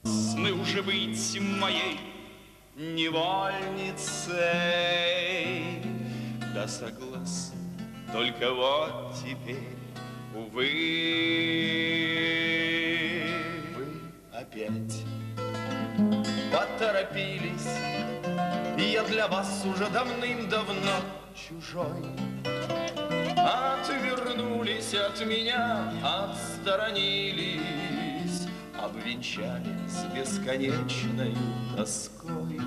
согласны уже быть моей невольницей. Да, согласны, только вот теперь, увы, вы опять поторопились, и я для вас уже давным-давно чужой. Отвернулись от меня, отсторонились, обвенчались бесконечною тоской.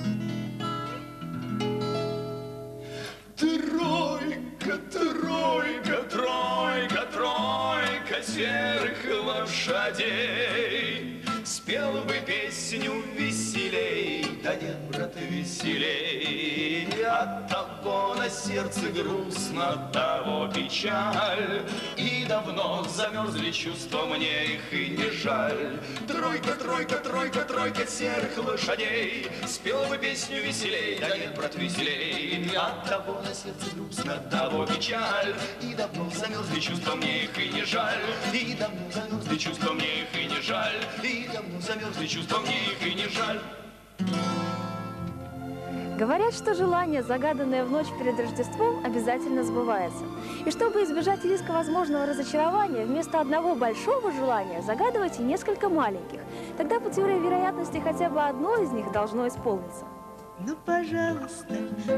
Тройка, тройка, тройка, тройка серых лошадей, спел бы песню веселей, да нет, брат, веселей. От того на сердце грустно, от того печаль, и давно замерзли чувства, мне их и не жаль. Тройка, тройка, тройка, тройка серых лошадей, спел бы песню веселей, да нет, брат, веселей. От того на сердце грустно, от того печаль, и давно замерзли чувства, мне их и не жаль. И давно замерзли чувства, мне их и не жаль. И давно замерзли чувства, мне их и не жаль. Говорят, что желание, загаданное в ночь перед Рождеством, обязательно сбывается. И чтобы избежать риска возможного разочарования, вместо одного большого желания загадывайте несколько маленьких. Тогда по теории вероятности хотя бы одно из них должно исполниться. Ну, пожалуйста,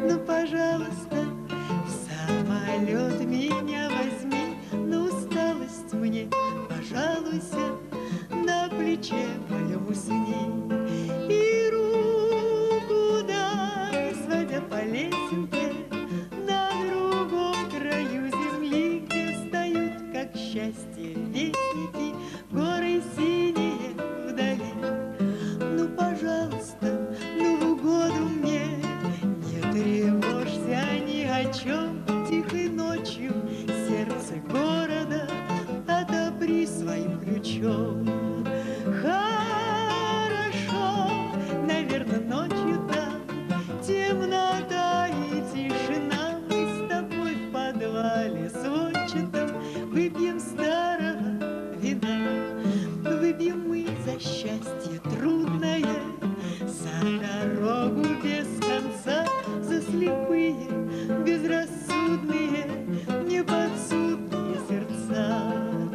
в самолет меня возьми, на усталость мне пожалуйся, на плече моем усни. И руку дай, сводя по лесенке, на другом краю земли, где встают, как счастье, вестники, горы синие вдали. Ну, пожалуйста, ну, в угоду мне, не тревожься ни о чем, тихой ночью сердце города отопри своим ключом. Хорошо, наверное, ночью там темнота и тишина, мы с тобой в подвале сводчатом выпьем старого вина. Выпьем мы за счастье трудное, за дорогу без конца, за слепые, безрассудные, неподсудные сердца.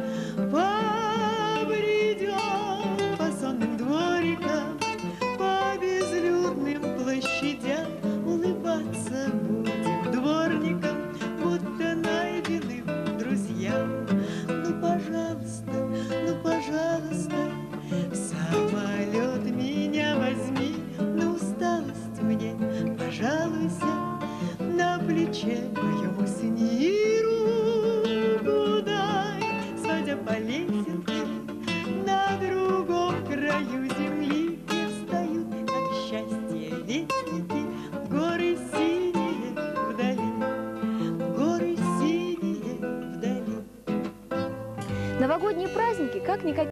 Побредем по сонным дворикам, по безлюдным площадям, улыбаться будем дворникам, будто найденным друзьям. Ну, пожалуйста, в самолет меня возьми, на усталость мне пожалуйся, на плече моем усни. И руку дай, сводя по лесенке, на другом краю земли, где встают, как счастье, вестники, горы синие вдали, горы синие вдали. Новогодние праздники как никакие.